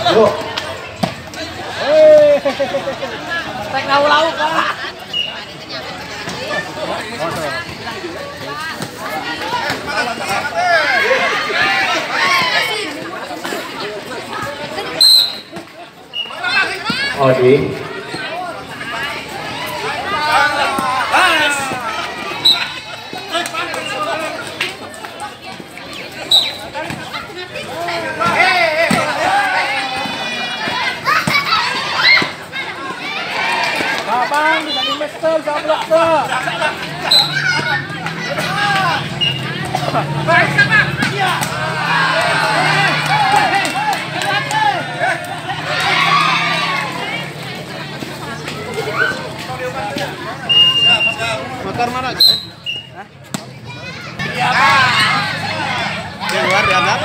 Yuk. Tek lauk-lauk Pak. Odi. Bang, bisa dimester, sablak ke. Baik, Bang. Iya. Motor mana, guys? Hah? Iya, Bang. Di luar di atas.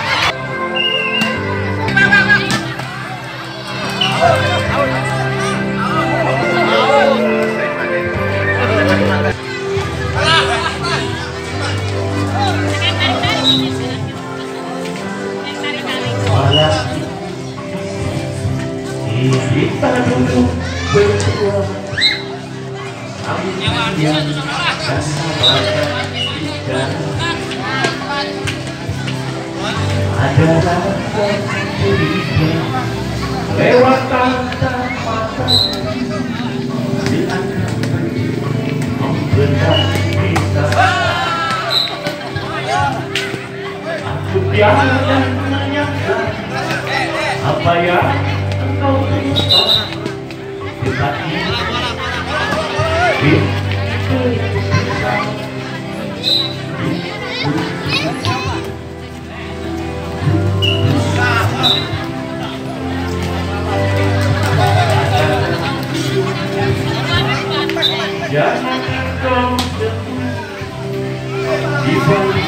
Kita duduk berdua yang dan ada rasa curiga lewat kata mata membedah kita. Aku tiada menyangka apa yang engkau bisa dekati jangan kau di balik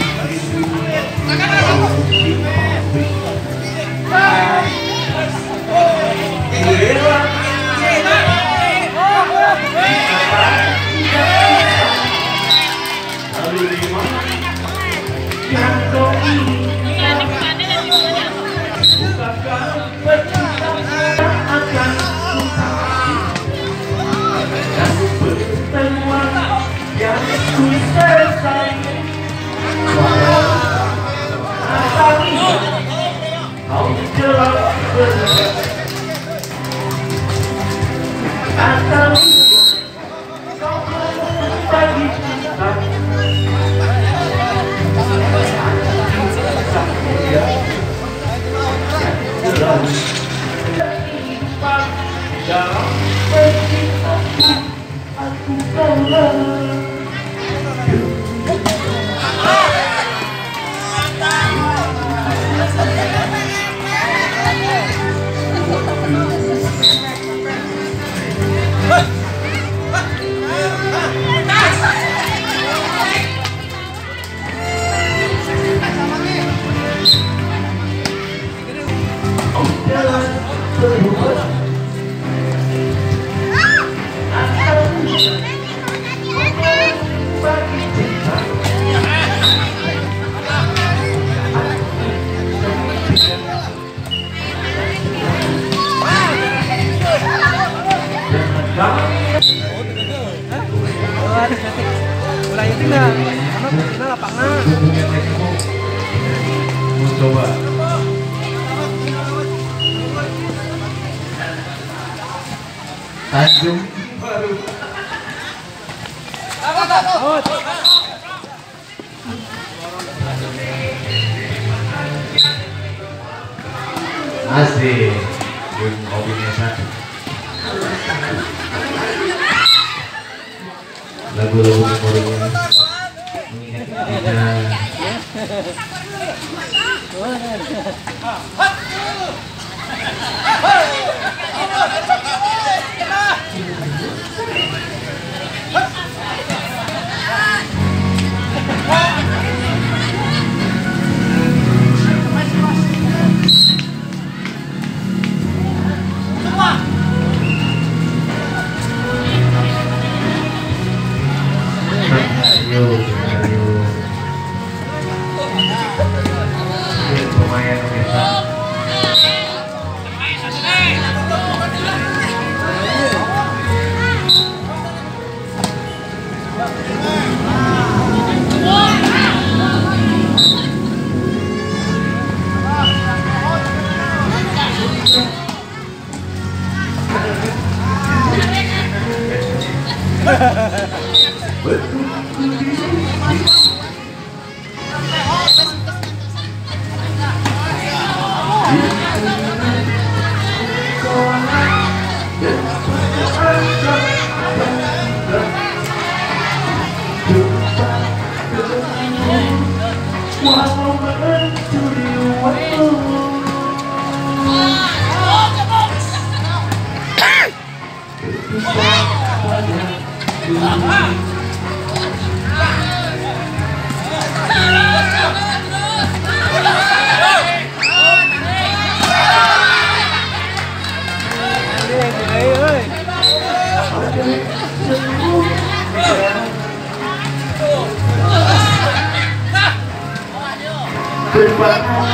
Mulai itu enggak, karena kita lapangan. Mau coba. Tanjung Baru. Asik. Yung kombinasi. Lagu-lagu memorinya mengingat lumayan bisa Walau mencuri waktu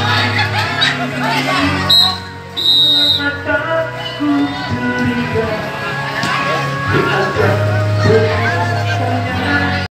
mataku curiga.